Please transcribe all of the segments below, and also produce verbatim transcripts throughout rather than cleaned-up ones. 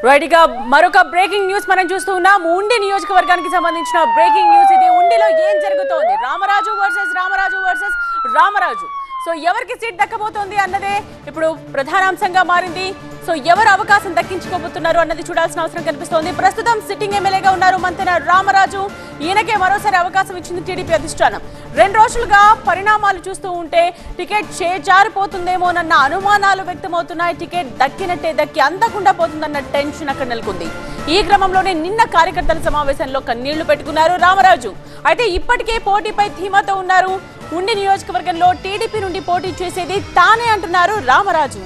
రైట్గా మరొక breaking news మనం చూస్తూ ఉన్నాం. ఉండి నియోజకవర్గానికి సంబంధించిన బ్రేకింగ్ న్యూస్ ఇది. ఉండిలో ఏం జరుగుతోంది? Ramaraju versus Ramaraju versus Ramaraju. So ఎవరికి సీట్ దక్కబోతోంది అన్నదే ఇప్పుడు ప్రధానాంశంగా మారింది. సో ఎవరు అవకాశం దక్కించుకోబోతున్నారు అన్నది చూడాల్సిన అవసరం కనిపిస్తోంది. ప్రస్తుతం సిట్టింగ్ ఎమ్మెల్యేగా ఉన్నారు మంతెన రామరాజు. ఈయనకే మరోసారి అవకాశం ఇచ్చింది టీడీపీ అధిష్టానం. రెండు రోజులుగా పరిణామాలు చూస్తూ ఉంటే టికెట్ చేజారిపోతుందేమోనన్న అనుమానాలు వ్యక్తమవుతున్నాయి. టికెట్ దక్కినట్టే దక్కి అందకుండా పోతుందన్న టెన్షన్ అక్కడ నెలకొంది. ఈ క్రమంలోనే నిన్న కార్యకర్తల సమావేశంలో కన్నీళ్లు పెట్టుకున్నారు రామరాజు. అయితే ఇప్పటికే పోటీపై ధీమాతో ఉన్నారు. ఉండి నియోజకవర్గంలో టీడీపీ నుండి పోటీ చేసేది తానే అంటున్నారు రామరాజు.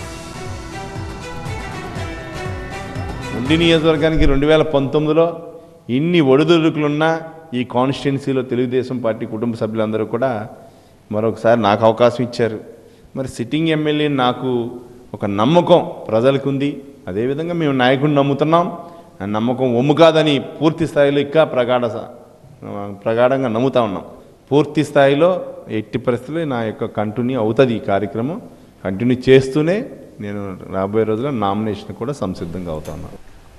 ఉండి నియోజకవర్గానికి రెండు వేల పంతొమ్మిదిలో ఇన్ని ఒడిదుడుకులున్నా ఈ కాన్స్టిట్యున్సీలో తెలుగుదేశం పార్టీ కుటుంబ సభ్యులందరూ కూడా మరొకసారి నాకు అవకాశం ఇచ్చారు. మరి సిట్టింగ్ ఎమ్మెల్యే నాకు ఒక నమ్మకం ప్రజలకు ఉంది. అదేవిధంగా మేము నాయకుడిని నమ్ముతున్నాం. ఆ నమ్మకం ఒమ్ము కాదని పూర్తి స్థాయిలో ఇంకా ప్రగాఢ ప్రగాఢంగా నమ్ముతా ఉన్నాం. పూర్తి స్థాయిలో ఎట్టి పరిస్థితుల్లో నా యొక్క కంటిన్యూ అవుతుంది. ఈ కార్యక్రమం కంటిన్యూ చేస్తూనే నేను రాబోయే రోజుల్లో నామినేషన్ కూడా సంసిద్ధంగా అవుతాను.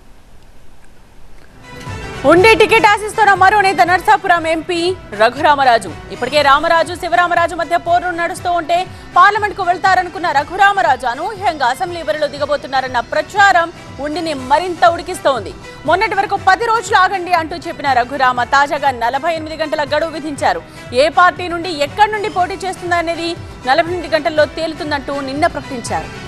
ఉండి టికెట్ ఆశిస్తున్న మరో నేత నర్సాపురం ఎంపీ రఘురామరాజు. ఇప్పటికే రామరాజు శివరామరాజు మధ్య పోరు నడుస్తూ ఉంటే పార్లమెంట్ కు వెళ్తారనుకున్న రఘురామరాజు అనూహ్యంగా అసెంబ్లీ బరిలో దిగబోతున్నారన్న ప్రచారం ఉండిని మరింత ఉడికిస్తోంది. మొన్నటి వరకు పది రోజులు ఆగండి అంటూ చెప్పిన రఘురామ తాజాగా నలభై ఎనిమిది గంటల గడువు విధించారు. ఏ పార్టీ నుండి ఎక్కడి నుండి పోటీ చేస్తుందనేది నలభై ఎనిమిది గంటల్లో తేలుతుందంటూ నిన్న ప్రకటించారు.